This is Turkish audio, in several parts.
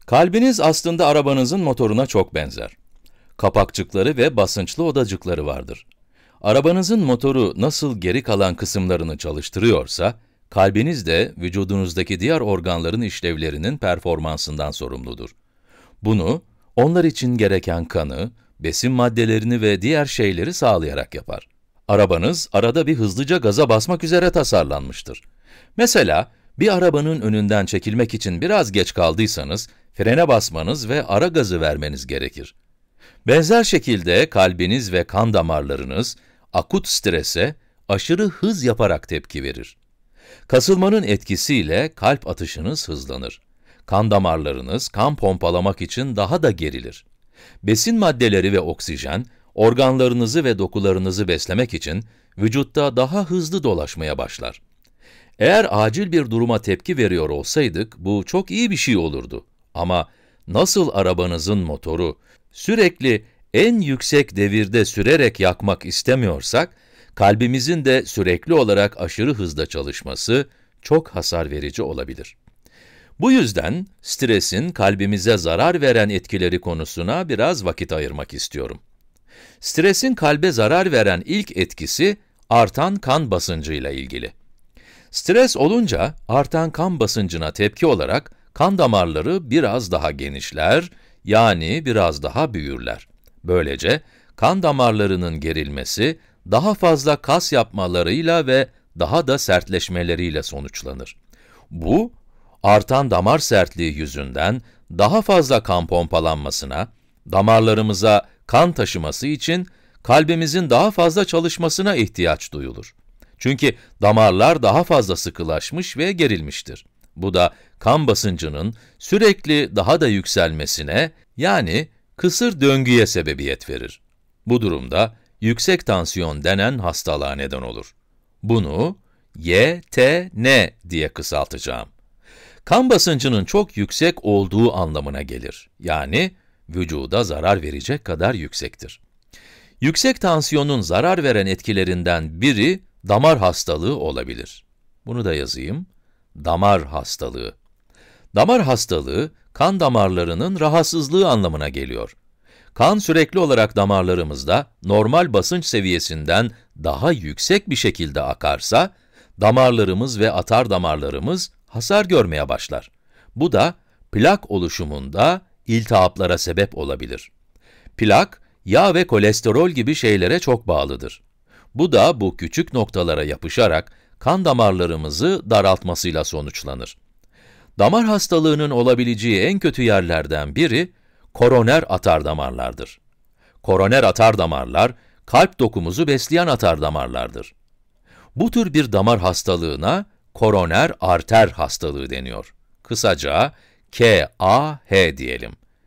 Kalbiniz aslında arabanızın motoruna çok benzer. Kapakçıkları ve basınçlı odacıkları vardır. Arabanızın motoru nasıl geri kalan kısımlarını çalıştırıyorsa, kalbiniz de vücudunuzdaki diğer organların işlevlerinin performansından sorumludur. Bunu, onlar için gereken kanı, besin maddelerini ve diğer şeyleri sağlayarak yapar. Arabanız arada bir hızlıca gaza basmak üzere tasarlanmıştır. Mesela, bir arabanın önünden çekilmek için biraz geç kaldıysanız, frene basmanız ve ara gazı vermeniz gerekir. Benzer şekilde kalbiniz ve kan damarlarınız, akut strese aşırı hız yaparak tepki verir. Kasılmanın etkisiyle kalp atışınız hızlanır. Kan damarlarınız kan pompalamak için daha da gerilir. Besin maddeleri ve oksijen, organlarınızı ve dokularınızı beslemek için vücutta daha hızlı dolaşmaya başlar. Eğer acil bir duruma tepki veriyor olsaydık, bu çok iyi bir şey olurdu. Ama nasıl arabanızın motoru sürekli en yüksek devirde sürerek yakmak istemiyorsak, kalbimizin de sürekli olarak aşırı hızda çalışması çok hasar verici olabilir. Bu yüzden stresin kalbimize zarar veren etkileri konusuna biraz vakit ayırmak istiyorum. Stresin kalbe zarar veren ilk etkisi artan kan basıncıyla ilgili. Stres olunca artan kan basıncına tepki olarak kan damarları biraz daha genişler, yani biraz daha büyürler. Böylece kan damarlarının gerilmesi daha fazla kas yapmalarıyla ve daha da sertleşmeleriyle sonuçlanır. Bu, artan damar sertliği yüzünden daha fazla kan pompalanmasına, damarlarımıza kan taşıması için kalbimizin daha fazla çalışmasına ihtiyaç duyulur. Çünkü damarlar daha fazla sıkılaşmış ve gerilmiştir. Bu da kan basıncının sürekli daha da yükselmesine, yani kısır döngüye sebebiyet verir. Bu durumda yüksek tansiyon denen hastalığa neden olur. Bunu YTN diye kısaltacağım. Kan basıncının çok yüksek olduğu anlamına gelir. Yani vücuda zarar verecek kadar yüksektir. Yüksek tansiyonun zarar veren etkilerinden biri damar hastalığı olabilir. Bunu da yazayım. Damar hastalığı. Damar hastalığı, kan damarlarının rahatsızlığı anlamına geliyor. Kan sürekli olarak damarlarımızda normal basınç seviyesinden daha yüksek bir şekilde akarsa, damarlarımız ve atar damarlarımız hasar görmeye başlar. Bu da plak oluşumunda iltihaplara sebep olabilir. Plak, yağ ve kolesterol gibi şeylere çok bağlıdır. Bu da bu küçük noktalara yapışarak kan damarlarımızı daraltmasıyla sonuçlanır. Damar hastalığının olabileceği en kötü yerlerden biri, koroner atardamarlardır. Koroner atardamarlar, kalp dokumuzu besleyen atardamarlardır. Bu tür bir damar hastalığına koroner arter hastalığı deniyor. Kısaca KAH diyelim.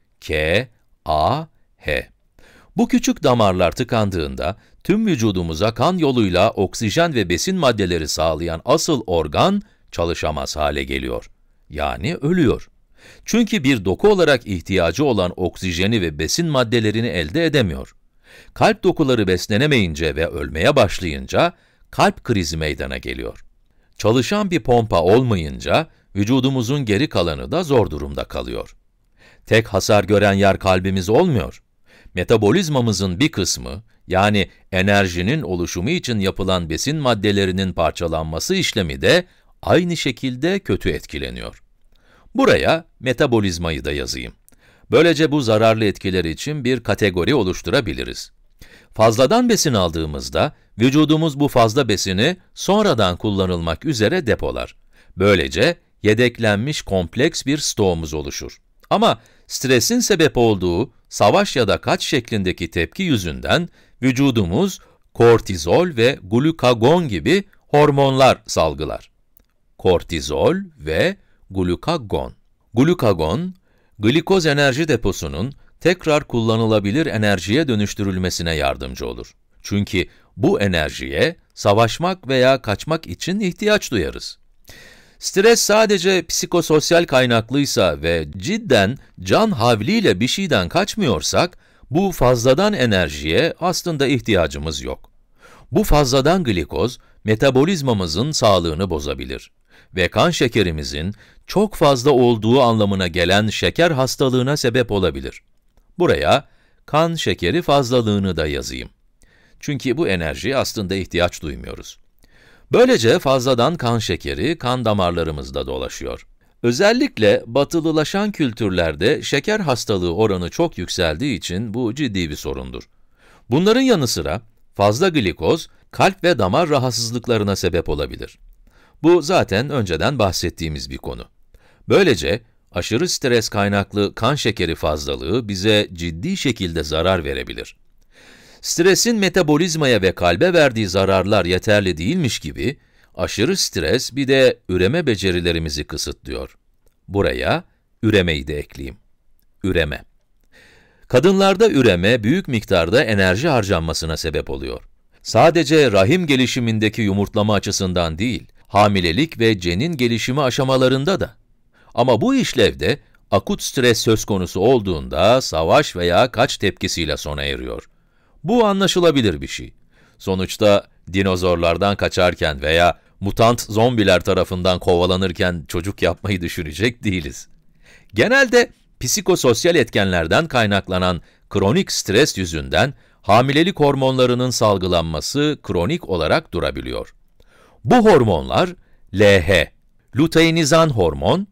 KAH. Bu küçük damarlar tıkandığında, tüm vücudumuza kan yoluyla oksijen ve besin maddeleri sağlayan asıl organ çalışamaz hale geliyor. Yani ölüyor. Çünkü bir doku olarak ihtiyacı olan oksijeni ve besin maddelerini elde edemiyor. Kalp dokuları beslenemeyince ve ölmeye başlayınca, kalp krizi meydana geliyor. Çalışan bir pompa olmayınca, vücudumuzun geri kalanı da zor durumda kalıyor. Tek hasar gören yer kalbimiz olmuyor. Metabolizmamızın bir kısmı, yani enerjinin oluşumu için yapılan besin maddelerinin parçalanması işlemi de aynı şekilde kötü etkileniyor. Buraya metabolizmayı da yazayım. Böylece bu zararlı etkiler için bir kategori oluşturabiliriz. Fazladan besin aldığımızda, vücudumuz bu fazla besini sonradan kullanılmak üzere depolar. Böylece yedeklenmiş kompleks bir stoğumuz oluşur. Ama stresin sebep olduğu savaş ya da kaç şeklindeki tepki yüzünden vücudumuz kortizol ve glukagon gibi hormonlar salgılar. Kortizol ve glukagon. Glukagon, glikoz enerji deposunun tekrar kullanılabilir enerjiye dönüştürülmesine yardımcı olur. Çünkü bu enerjiye savaşmak veya kaçmak için ihtiyaç duyarız. Stres sadece psikososyal kaynaklıysa ve cidden can havliyle bir şeyden kaçmıyorsak, bu fazladan enerjiye aslında ihtiyacımız yok. Bu fazladan glikoz, metabolizmamızın sağlığını bozabilir. ve kan şekerimizin çok fazla olduğu anlamına gelen şeker hastalığına sebep olabilir. Buraya kan şekeri fazlalığını da yazayım. Çünkü bu enerjiye aslında ihtiyaç duymuyoruz. Böylece fazladan kan şekeri kan damarlarımızda dolaşıyor. Özellikle batılılaşan kültürlerde şeker hastalığı oranı çok yükseldiği için bu ciddi bir sorundur. Bunların yanı sıra fazla glikoz, kalp ve damar rahatsızlıklarına sebep olabilir. Bu zaten önceden bahsettiğimiz bir konu. Böylece aşırı stres kaynaklı kan şekeri fazlalığı bize ciddi şekilde zarar verebilir. Stresin metabolizmaya ve kalbe verdiği zararlar yeterli değilmiş gibi, aşırı stres bir de üreme becerilerimizi kısıtlıyor. Buraya üremeyi de ekleyeyim. Üreme. Kadınlarda üreme büyük miktarda enerji harcanmasına sebep oluyor. Sadece rahim gelişimindeki yumurtlama açısından değil, hamilelik ve cenin gelişimi aşamalarında da. Ama bu işlevde akut stres söz konusu olduğunda savaş veya kaç tepkisiyle sona eriyor. Bu anlaşılabilir bir şey. Sonuçta dinozorlardan kaçarken veya mutant zombiler tarafından kovalanırken çocuk yapmayı düşünecek değiliz. Genelde psikososyal etkenlerden kaynaklanan kronik stres yüzünden hamilelik hormonlarının salgılanması kronik olarak durabiliyor. Bu hormonlar LH, luteinizan hormon,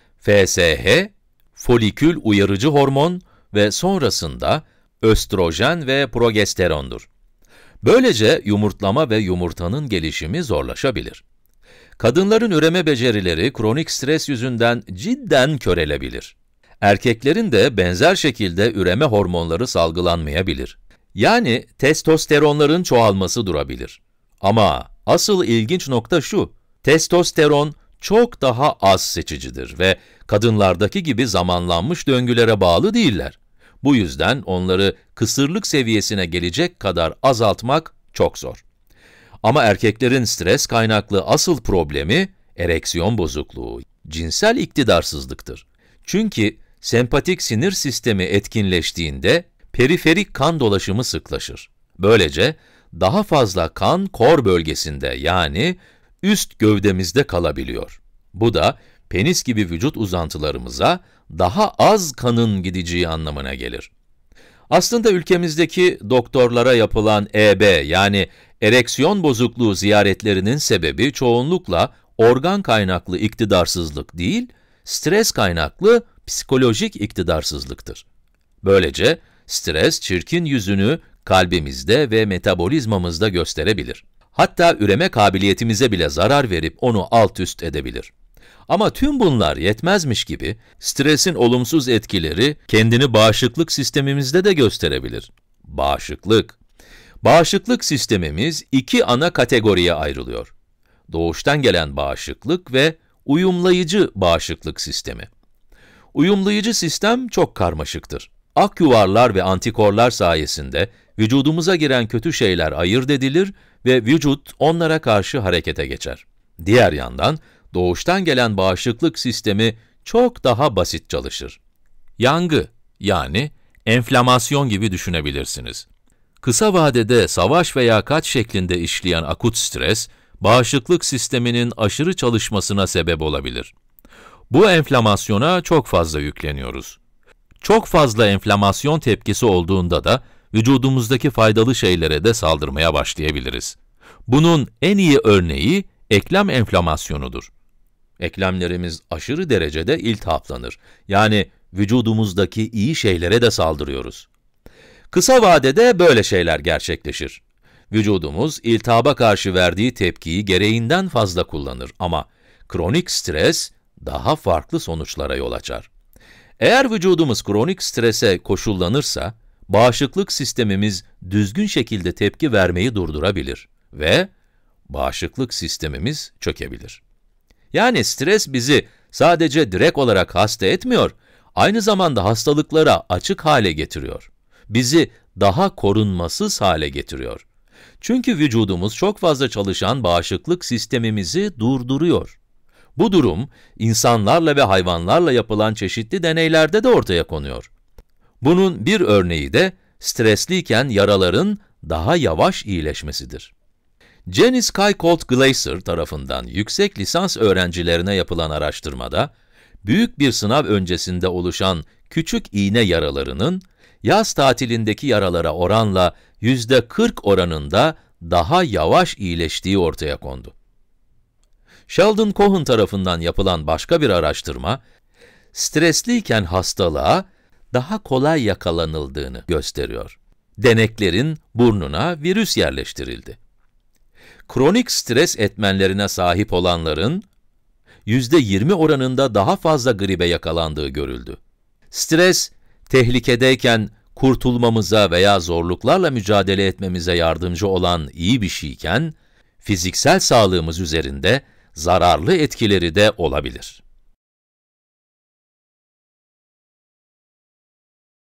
FSH, folikül uyarıcı hormon ve sonrasında östrojen ve progesterondur. Böylece yumurtlama ve yumurtanın gelişimi zorlaşabilir. Kadınların üreme becerileri kronik stres yüzünden cidden körelebilir. Erkeklerin de benzer şekilde üreme hormonları salgılanmayabilir. Yani testosteronların çoğalması durabilir. Ama asıl ilginç nokta şu, testosteron çok daha az seçicidir ve kadınlardaki gibi zamanlanmış döngülere bağlı değiller. Bu yüzden onları kısırlık seviyesine gelecek kadar azaltmak çok zor. Ama erkeklerin stres kaynaklı asıl problemi ereksiyon bozukluğu, cinsel iktidarsızlıktır. Çünkü sempatik sinir sistemi etkinleştiğinde periferik kan dolaşımı sıklaşır. Böylece daha fazla kan kor bölgesinde yani üst gövdemizde kalabiliyor. Bu da penis gibi vücut uzantılarımıza daha az kanın gideceği anlamına gelir. Aslında ülkemizdeki doktorlara yapılan EB yani ereksiyon bozukluğu ziyaretlerinin sebebi çoğunlukla organ kaynaklı iktidarsızlık değil, stres kaynaklı psikolojik iktidarsızlıktır. Böylece stres çirkin yüzünü kalbimizde ve metabolizmamızda gösterebilir. Hatta üreme kabiliyetimize bile zarar verip onu alt üst edebilir. Ama tüm bunlar yetmezmiş gibi, stresin olumsuz etkileri kendini bağışıklık sistemimizde de gösterebilir. Bağışıklık. Bağışıklık sistemimiz iki ana kategoriye ayrılıyor. Doğuştan gelen bağışıklık ve uyumlayıcı bağışıklık sistemi. Uyumlayıcı sistem çok karmaşıktır. Akyuvarlar ve antikorlar sayesinde vücudumuza giren kötü şeyler ayırt edilir ve vücut onlara karşı harekete geçer. Diğer yandan, doğuştan gelen bağışıklık sistemi çok daha basit çalışır. Yangı, yani enflamasyon gibi düşünebilirsiniz. Kısa vadede savaş veya kaç şeklinde işleyen akut stres, bağışıklık sisteminin aşırı çalışmasına sebep olabilir. Bu enflamasyona çok fazla yükleniyoruz. Çok fazla enflamasyon tepkisi olduğunda da vücudumuzdaki faydalı şeylere de saldırmaya başlayabiliriz. Bunun en iyi örneği eklem enflamasyonudur. Eklemlerimiz aşırı derecede iltihaplanır. Yani vücudumuzdaki iyi şeylere de saldırıyoruz. Kısa vadede böyle şeyler gerçekleşir. Vücudumuz iltihaba karşı verdiği tepkiyi gereğinden fazla kullanır ama kronik stres daha farklı sonuçlara yol açar. Eğer vücudumuz kronik strese koşullanırsa, bağışıklık sistemimiz düzgün şekilde tepki vermeyi durdurabilir ve bağışıklık sistemimiz çökebilir. Yani stres bizi sadece direkt olarak hasta etmiyor, aynı zamanda hastalıklara açık hale getiriyor. Bizi daha korunmasız hale getiriyor. Çünkü vücudumuz çok fazla çalışan bağışıklık sistemimizi durduruyor. Bu durum, insanlarla ve hayvanlarla yapılan çeşitli deneylerde de ortaya konuyor. Bunun bir örneği de stresliyken yaraların daha yavaş iyileşmesidir. Janice Kuykolt-Glaser tarafından yüksek lisans öğrencilerine yapılan araştırmada, büyük bir sınav öncesinde oluşan küçük iğne yaralarının, yaz tatilindeki yaralara oranla %40 oranında daha yavaş iyileştiği ortaya kondu. Sheldon Cohen tarafından yapılan başka bir araştırma, stresliyken hastalığa daha kolay yakalanıldığını gösteriyor. Deneklerin burnuna virüs yerleştirildi. Kronik stres etmenlerine sahip olanların, %20 oranında daha fazla gribe yakalandığı görüldü. Stres, tehlikedeyken kurtulmamıza veya zorluklarla mücadele etmemize yardımcı olan iyi bir şeyken, fiziksel sağlığımız üzerinde zararlı etkileri de olabilir.